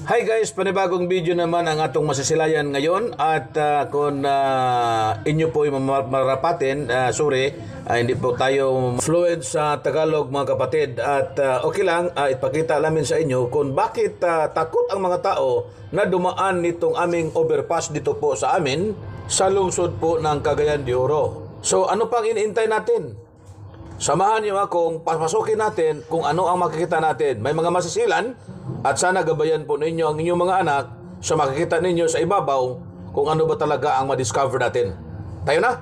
Hi guys, panibagong video naman ang atong masisilayan ngayon at kung inyo po yung marapatin, hindi po tayo fluent sa Tagalog mga kapatid at okay lang, ipakita namin sa inyo kung bakit takot ang mga tao na dumaan nitong aming overpass dito po sa amin sa lungsod po ng Cagayan de Oro. So ano pang iniintay natin? Samahan niyo akong papasukin natin kung ano ang makikita natin. May mga masisilan at sana gabayan po ninyo ang inyong mga anak sa makikita ninyo sa ibabaw kung ano ba talaga ang ma-discover natin. Tayo na!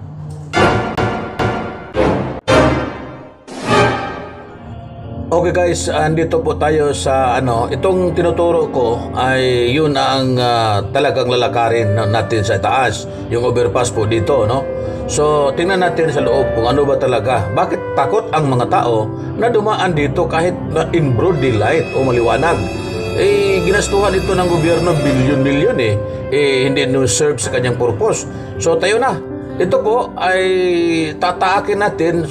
Okay guys, andito po tayo sa itong tinuturo ko ay yun ang talagang lalakarin natin sa taas, yung overpass po dito, no? So, tingnan natin sa loob kung ano ba talaga. Bakit takot ang mga tao na dumaan dito kahit in broad daylight o maliwanag? Ginastuhan ito ng gobyerno bilyon-milyon hindi serve sa kanyang purpose. So, tayo na. Ito po ay tataakin natin,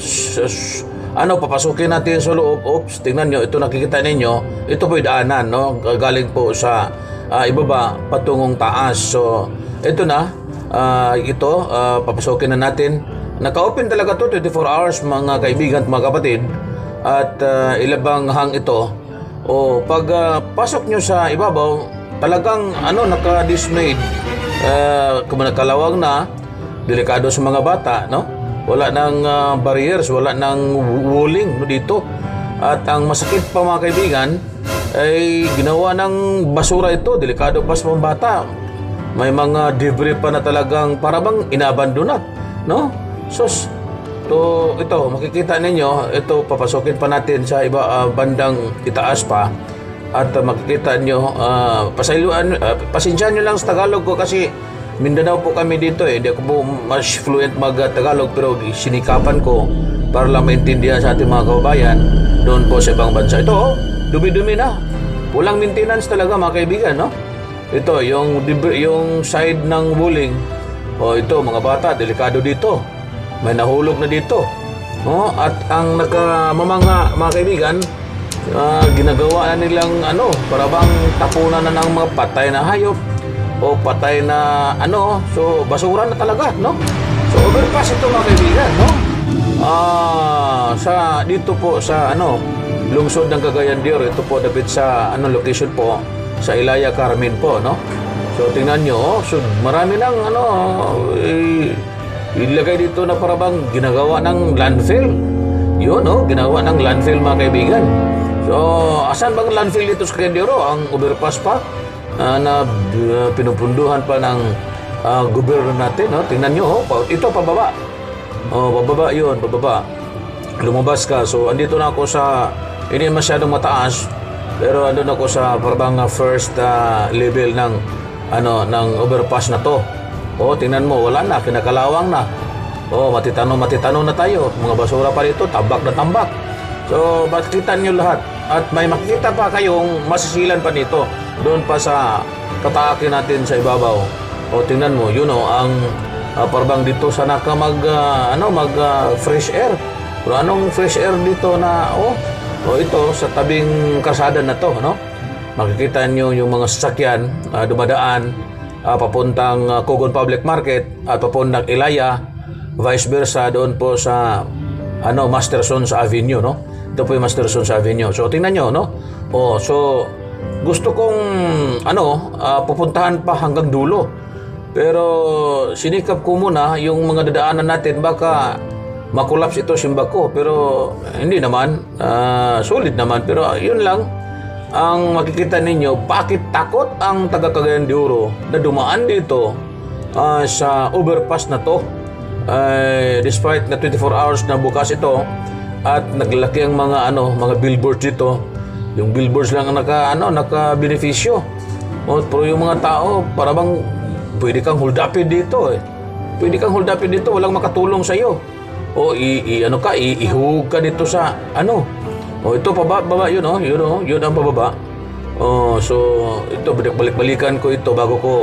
papasukin natin sa loob. Oops, tingnan nyo, ito nakikita ninyo. Ito po yung daanan, no? Galing po sa ibaba patungong taas. So, ito na. Papasukin na natin. Naka-open talaga to 24 hours mga kaibigan at mga kapatid. At ilabang hang ito. Pag pasok nyo sa ibabaw, talagang naka-dismayed. Kung nakalawang na, delikado sa mga bata, no? Wala nang barriers, wala nang walling dito. At ang masakit pa mga kaibigan, ay ginawa ng basura ito. Delikado pa sa mga bata. May mga debris pa na talagang parabang inabandona, no? So, ito, makikita ninyo, ito, papasukin pa natin sa iba bandang itaas pa. At makikita nyo, pasensyahan nyo lang sa Tagalog ko kasi Mindanao po kami dito Hindi ako po mas fluent mag-Tagalog pero sinikapan ko para lang maintindihan sa ating mga kababayan doon po sa ibang bansa. Ito, dumi-dumi na. Walang maintenance talaga mga kaibigan, no? Ito, yung side ng bowling. Ito, mga bata, delikado dito. May nahulog na dito. At ang nakamamanga, mga kaibigan, ginagawa na nilang, parabang tapunan na ng mga patay na hayop o patay na, so, basura na talaga, no? So, overpass ito, mga kaibigan, no? Dito po sa, lungsod ng Cagayan de Oro, ito po, dapat sa, location po, sa Ilaya Carmen po, no? So, tingnan nyo, so, marami nang, ilagay dito na parabang ginagawa ng landfill. Yun, ginawa ng landfill, mga kaibigan. So, asan bang landfill dito sa Cagayan de Oro? Ang overpass pa, na pinupunduhan pa ng gobyerno natin, no? Tingnan nyo, ito, pababa. Pababa yun, pababa. Lumabas ka. So, andito na ako sa, hindi masyadong mataas, pero andun ako sa parang first level ng overpass na to. Tingnan mo, wala na, kinakalawang na. Matitano na tayo. Mga basura pa dito, tambak na tambak. So, makikita nyo lahat. At may makikita pa kayong masisilan pa nito. Doon pa sa tataakin natin sa ibabaw. Tingnan mo, ang parang dito sana ka mag fresh air. Pero anong fresh air dito na, ito, sa tabing kalsada na to, no? Makikita nyo yung mga sasakyan dumadaan papuntang Cogon Public Market at papuntang Ilaya, vice versa doon po sa Mastersons Avenue, no? Ito po yung Mastersons Avenue. So, tingnan nyo, no? So, gusto kong, pupuntahan pa hanggang dulo. Pero, sinikap ko muna yung mga dadaanan natin, baka makulaps ito simba ko, pero hindi naman, solid naman, pero yun lang ang makikita ninyo. Bakit takot ang taga Cagayan de Oro na dumaan dito sa overpass na to, despite na 24 hours na bukas ito at naglaki ang mga billboards dito. Yung billboards lang ang naka-beneficyo. Pero yung mga tao, parang pwede kang hold upin dito Pwede kang hold upin dito, walang makatulong sa iyo. Ihug ka dito sa ito baba yun ang pababa. So ito balik-balikan ko ito bago ko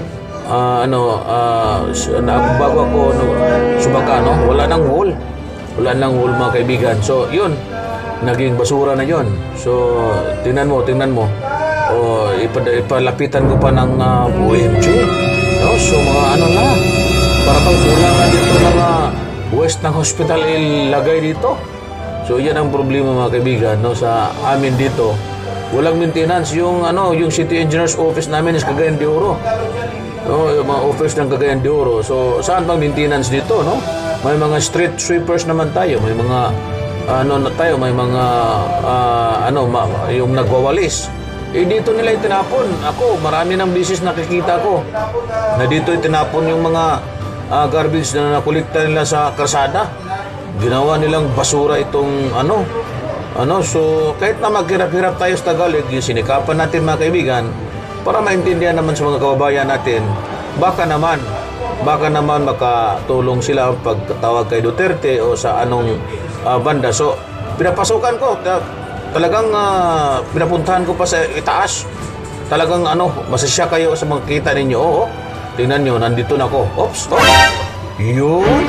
bago ako subaka, wala nang wall mga kaibigan. So yun, naging basura na yun. So tingnan mo O ipalapitan ko pa ng OMG. No? So mga ano na, para bang kulang na dito mga west ng hospital ilagay dito. So yan ang problema mga kaibigan, no, sa amin dito. Walang maintenance yung yung city engineer's office namin is Cagayan de Oro. No, yung mga office ng Cagayan de Oro. So saan bang maintenance dito, no? May mga street sweepers naman tayo, may mga may mga yung nagwawalis. Dito nila itinapon. Ako, marami ng bisis nakikita ko na dito itinapon yung mga garbage na nakulikta nila sa kalsada. Ginawa nilang basura itong so kahit na maghirap-hirap tayo sa Tagalog, yung sinikapan natin mga kaibigan para maintindihan naman sa mga kababayan natin, baka naman makatulong sila pagtawag kay Duterte o sa anong banda. So pinapasukan ko talagang pinapuntahan ko pa sa itaas. Talagang masasya kayo sa makikita ninyo. Oo, tingnan nyo, nandito na ako. Oops, yun,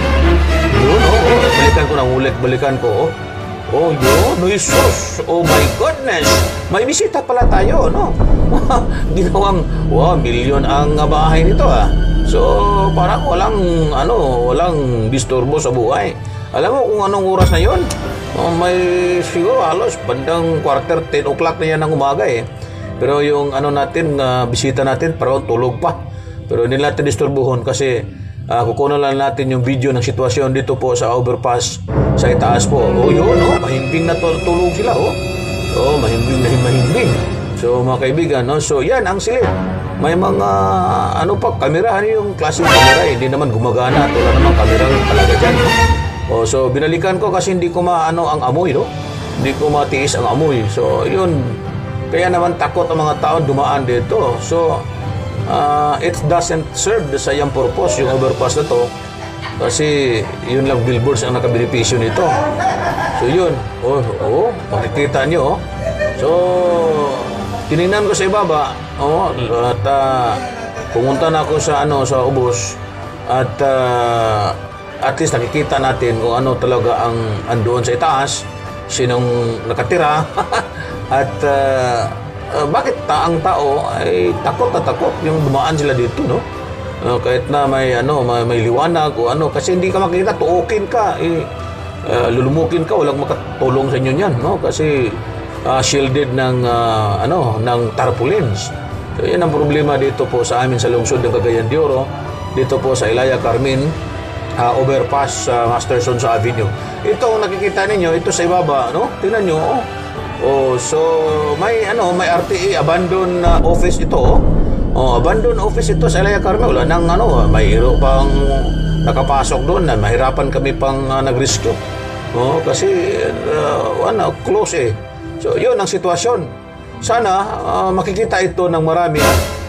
balikan ko. Yun, no, Jesus, oh my goodness, may bisita pala tayo, no? Ginawang, milyon ang bahay nito, So, parang walang disturbo sa buhay. Alam mo kung anong oras na yun? May siguro halos bandang 10 o'clock na yan ng umaga, Pero yung bisita natin, parang tulog pa. Pero hindi natin disturbuhon kasi kukunan lang natin yung video ng sitwasyon dito po sa overpass sa itaas po. Yun, mahimbing na tulog sila, mahimbing. So, mga kaibigan, so yan ang silid. May mga, kamerahan yung klaseng kamera, hindi naman gumagana at wala namang kamerang talaga dyan, so, binalikan ko kasi hindi ko ang amoy, Hindi ko matiis ang amoy. So, yun. Kaya naman takot ang mga tao dumaan dito. So, it doesn't serve the sayang purpose, yung overpass na to. Kasi, yun lang billboards ang nakabenepisyo nito. So, yun. Makikita nyo, So, tinignan ko sa ibaba, at pumunta na ako sa ubos at least nakikita natin kung ano talaga ang andoon sa itaas, sinong nakatira at bakit ang tao ay takot na takot yung dumaan sila dito, kahit na may liwanag o kasi hindi ka makikita, tuukin ka, lulumukin ka, walang makatulong sa inyo niyan, kasi shielded ng tarpaulins. So yan ang problema dito po sa amin sa lungsod ng Cagayan de Oro, dito po sa Ilaya Carmen overpass sa Masterson sa Avenue. Ito ang nakikita ninyo, ito sa ibaba, tingnan nyo, so may RTA abandoned office ito, abandoned office ito sa Ilaya Carmen. Wala nang may hero pang nakapasok doon na mahirapan kami pang nag-rescue, kasi close. So yun ang sitwasyon. Sana makikita ito ng marami at